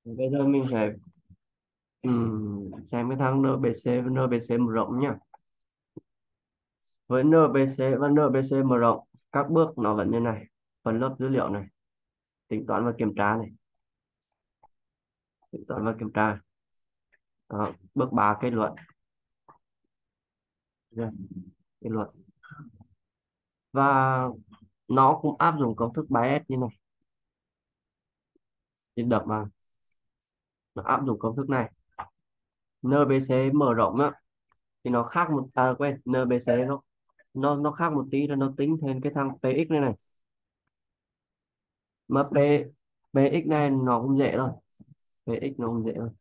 Bây giờ mình sẽ xem cái thằng NBC và NBC mở rộng nhá. Với NBC và NBC mở rộng, các bước nó vẫn như này: phân lớp dữ liệu này, tính toán và kiểm tra này, tính toán và kiểm tra. Đó. Bước 3 kết luận. Nha, kết luận. Và nó cũng áp dụng công thức 3S như này. Thì đập mà nó áp dụng công thức này. NBC mở rộng á thì nó khác một quên, NBC nó khác một tí là nó tính thêm cái thằng PX này này. Mà PX này nó cũng dễ thôi, PX nó cũng dễ thôi.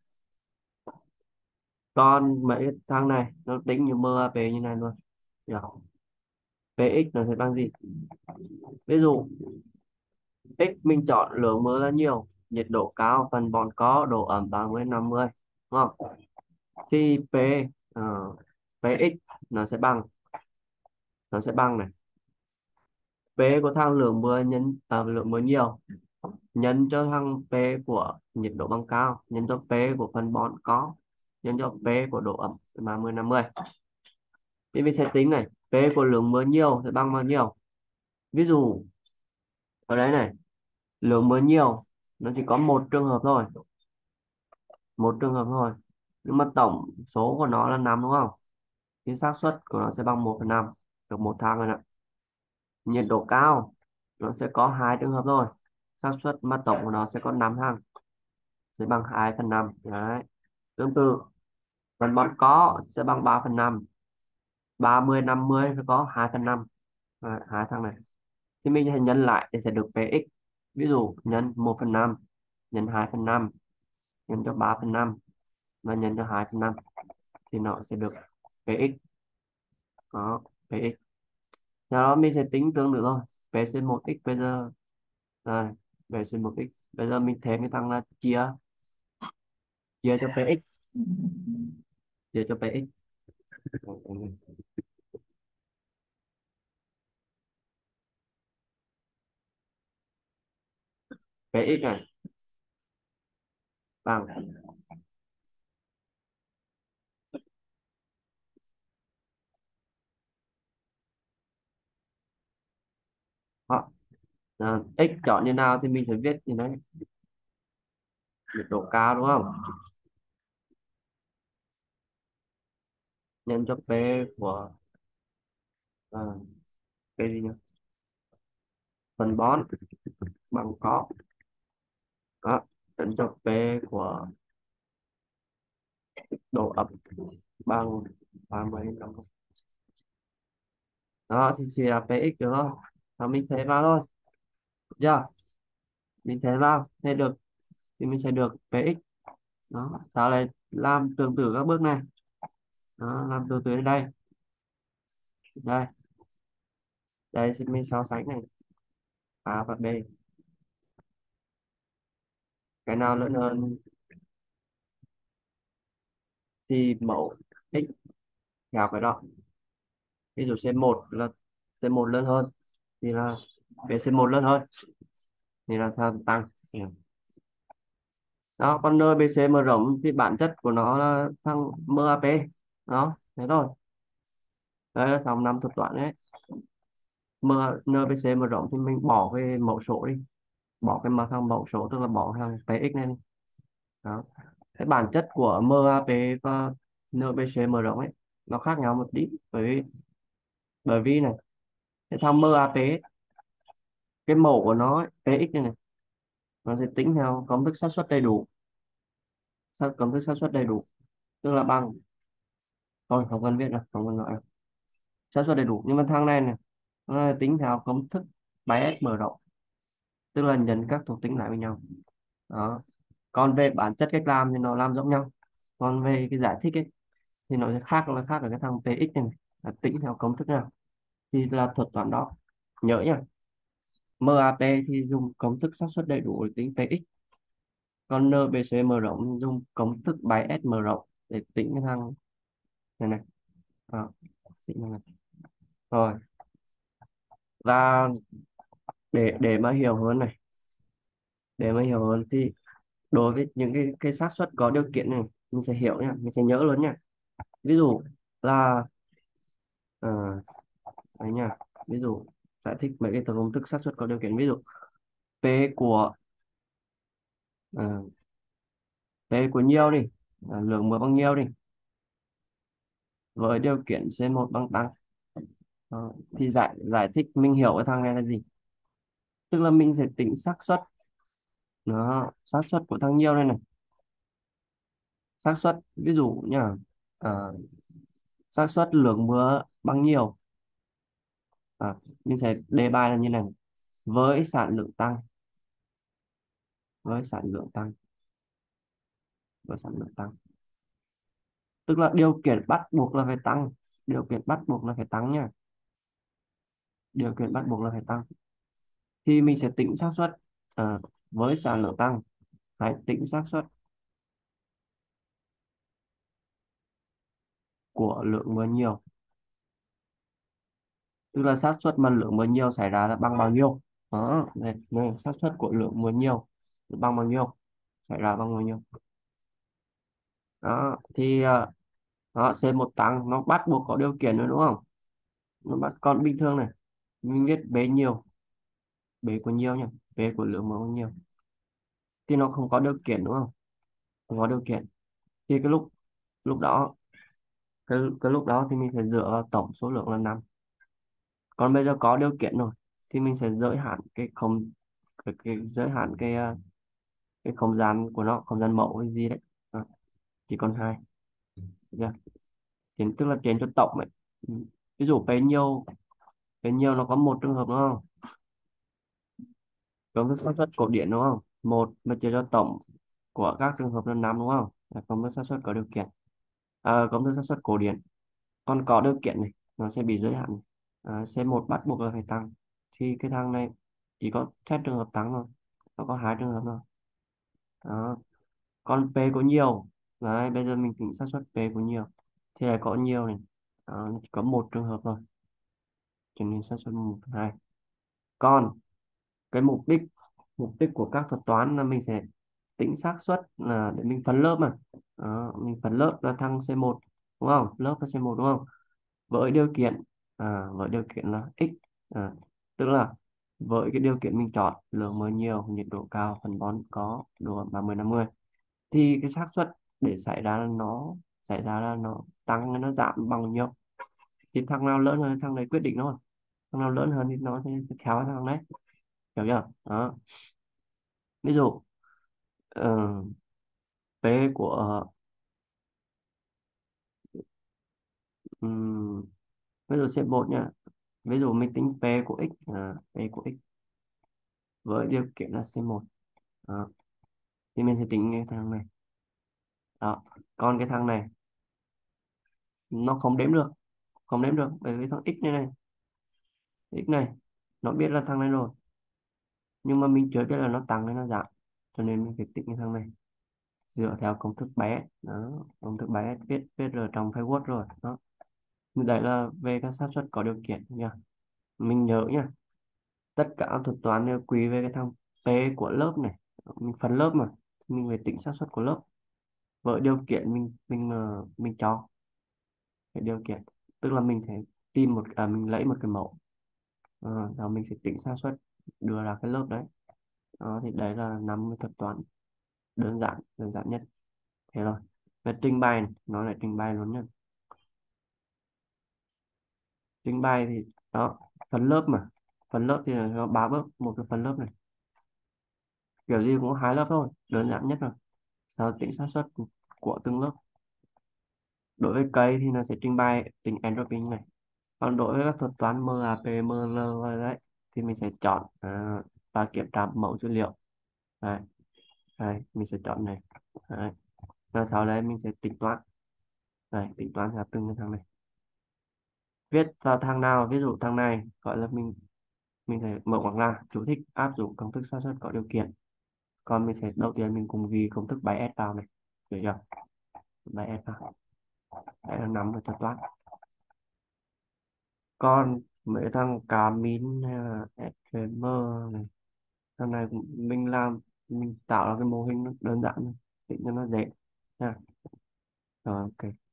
Còn mấy cái thằng này nó tính như MAP như này luôn. Được. PX nó sẽ bằng gì? Ví dụ x mình chọn lượng mưa là nhiều, nhiệt độ cao, phần bón có, độ ẩm 30-50, đúng không? Thì uh, PX nó sẽ bằng này, P của thang lượng mưa nhân lượng mưa nhiều nhân cho thằng P của nhiệt độ bằng cao nhân cho P của phân bón có nhân cho P của độ ẩm 30-50. Thì mình sẽ tính này, P của lượng mưa nhiều sẽ bằng bao nhiêu? Ví dụ ở đây này, lượng mưa nhiều nó chỉ có một trường hợp thôi, một trường hợp thôi, nhưng mà tổng số của nó là 5, đúng không? Thì xác suất của nó sẽ bằng 1/5, được một thang rồi nè. Nhiệt độ cao nó sẽ có hai trường hợp thôi, xác suất mà tổng của nó sẽ có 5 thang, sẽ bằng 2/5. Đấy. Tương tự phần bón có sẽ bằng 3/5, 30-50 sẽ có 2/5. Đấy, hai thằng này thì mình sẽ nhân lại thì sẽ được Px. Ví dụ nhân 1/5 nhân 2/5 nhân cho 3/5 và nhân cho 2/5 thì nó sẽ được Px. Đó, Px. Sau đó mình sẽ tính tương tự thôi. PC1x bây giờ đây, PC1x bây giờ mình thêm cái thằng là chia chia cho Px, chia cho Px. Px này bằng đó. X chọn như nào thì mình sẽ viết như đấy, nhiệt độ cao đúng không, nhân cho P của à, P gì nhỉ, phân bón bằng có, đó, nhân cho P của độ ẩm bằng 30. Đó thì suy ra PX được rồi. Và mình thế vào thôi. Được chưa? Mình thế vào thế được thì mình sẽ được PX. Đó, sau này làm tương tự các bước này. Đó, làm tương tự đến đây. Đây, đây thì mình so sánh này, A và B, cái nào lớn hơn thì mẫu x gặp cái đó. Ví dụ C1 là C1 lớn hơn thì là cái C1 lớn hơn thì là tham tăng. Ừ. Đó, còn NBC mở rộng thì bản chất của nó là thằng MAP. Đó, thế thôi. Đây là xong năm thuật toán đấy. NBC mở rộng thì mình bỏ cái mẫu số đi, bỏ cái mà thằng mẫu số, tức là bỏ thằng PX này đi. Đó. Cái bản chất của MAP và NBC mở rộng ấy nó khác nhau một tí, bởi vì này, cái thằng MAP ấy, cái mẫu của nó ấy, PX này, này nó sẽ tính theo công thức xác suất đầy đủ, công thức xác suất đầy đủ tức là bằng, thôi không cần viết đâu, không cần nói đâu. Xác suất đầy đủ, nhưng mà thằng này này nó là tính theo công thức 3S mở rộng, tức là nhân các thuộc tính lại với nhau. Đó. Còn về bản chất cách làm thì nó làm giống nhau, còn về cái giải thích ấy thì nó sẽ khác ở cái thằng PX này, là tính theo công thức nào thì là thuật toán đó. Nhớ nhá, MAP thì dùng công thức xác suất đầy đủ để tính PX, còn NBC mở rộng dùng công thức 3S mở rộng để tính cái thằng này này. Đó, tính cái này. Rồi, và để mà hiểu hơn này, để mà hiểu hơn thì đối với những cái xác suất có điều kiện này mình sẽ hiểu nha, mình sẽ nhớ luôn nha. Ví dụ là uh, đấy nha, ví dụ giải thích mấy cái công thức xác suất có điều kiện. Ví dụ p của ờ, p của nhiều đi, lượng mưa bằng nhiều đi, với điều kiện C1 bằng tăng. Thì giải giải thích mình hiểu cái thằng này là gì, tức là mình sẽ tính xác suất, nó xác suất của thằng nhiều này này, xác suất ví dụ nhá, uh, xác suất lượng mưa bằng nhiều. À, mình sẽ đề bài là như này: với sản lượng tăng, với sản lượng tăng, với sản lượng tăng, tức là điều kiện bắt buộc là phải tăng, điều kiện bắt buộc là phải tăng nha, điều kiện bắt buộc là phải tăng. Thì mình sẽ tính xác suất, à, với sản lượng tăng hãy tính xác suất của lượng mưa nhiều, tức là xác suất mà lượng mưa nhiều xảy ra là bằng bao nhiêu. Đó này, xác suất của lượng mưa nhiều bằng bao nhiêu, xảy ra bằng bao nhiêu. Đó thì đó, C1 tăng nó bắt buộc có điều kiện nữa đúng không, nó bắt. Còn bình thường này mình viết B nhiều, B của nhiều nhá, B của lượng mẫu nhiều, thì nó không có điều kiện đúng không, không có điều kiện. Thì cái lúc lúc đó cái lúc đó thì mình sẽ dựa vào tổng số lượng là 5. Còn bây giờ có điều kiện rồi thì mình sẽ giới hạn cái không, cái giới hạn cái không gian của nó, không gian mẫu hay gì đấy. Đó, chỉ còn hai, được chưa? Thì tức là trên cho tổng ấy. Ừ. Ví dụ P nhiều nó có một trường hợp đúng không, công thức xác suất cổ điển đúng không, một mà chia cho tổng của các trường hợp là 5 đúng không, là công thức xác suất có điều kiện, công thức xác suất cổ điển. Còn có điều kiện này nó sẽ bị giới hạn này. C1 bắt buộc là phải tăng, thì cái thằng này chỉ có xét trường hợp tăng thôi, nó có hai trường hợp thôi. Đó. Còn P có nhiều, đấy bây giờ mình tính xác suất P có nhiều thì là có nhiều này. Đó, nó chỉ có một trường hợp thôi, cho nên xác suất 1/2. Còn cái mục đích của các thuật toán là mình sẽ tính xác suất là để mình phân lớp mà. Đó, mình phân lớp là thằng C1 đúng không, lớp là C1 đúng không, với điều kiện, với điều kiện là x, tức là với cái điều kiện mình chọn lượng mưa nhiều, nhiệt độ cao, phân bón có độ ẩm 30-50, thì cái xác suất để xảy ra là nó tăng hay nó giảm bằng bao nhiêu, thì thằng nào lớn hơn thằng đấy quyết định thôi, thằng nào lớn hơn thì nó sẽ theo thằng đấy, hiểu chưa. Đó. Ví dụ ờ, P của ừm, ví dụ C1 nha, ví dụ mình tính P của x, P của x với điều kiện là C1. Đó. Thì mình sẽ tính cái thằng này. Đó. Còn cái thằng này nó không đếm được, không đếm được bởi vì thằng x này x này nó biết là thằng này rồi, nhưng mà mình chưa biết là nó tăng hay nó giảm, cho nên mình phải tính cái thằng này dựa theo công thức bé. Đó, công thức bé viết viết ở trong framework rồi. Đó, đấy là về các xác suất có điều kiện nha, mình nhớ nha. Tất cả thuật toán đều quy về cái thằng P của lớp này, mình phân lớp mà, thì mình phải tính xác suất của lớp với điều kiện mình cho cái điều kiện, tức là mình sẽ mình lấy một cái mẫu, rồi mình sẽ tính xác suất đưa ra cái lớp đấy. Đó, thì đấy là 50 thuật toán đơn giản nhất. Thế rồi, về trình bày này, nói lại trình bày luôn nhé. Trình bày thì đó, phần lớp mà, phần lớp thì là có 3 bước. Một cái phần lớp này kiểu gì cũng có 2 lớp thôi, đơn giản nhất rồi. Sau tính xác suất của từng lớp. Đối với cây thì nó sẽ trình bày tính entropy như này. Còn đối với các thuật toán MAP, ML rồi đấy, thì mình sẽ chọn và kiểm tra mẫu dữ liệu. Đấy, đây mình sẽ chọn này. Đấy. Và sau đấy mình sẽ tính toán. Đây, tính toán ra từng cái thằng này, viết vào thằng nào. Ví dụ thằng này gọi là mình sẽ mở ngoặc ra chú thích áp dụng công thức xác suất có điều kiện. Còn mình sẽ đầu tiên mình cùng ghi công thức 7S vào này, được chưa, 7S vào, đấy là nắm được thuật toán. Còn mấy thằng Camin hay là FM này, thằng này mình làm mình tạo ra cái mô hình nó đơn giản thôi để cho nó dễ nha. Rồi ok.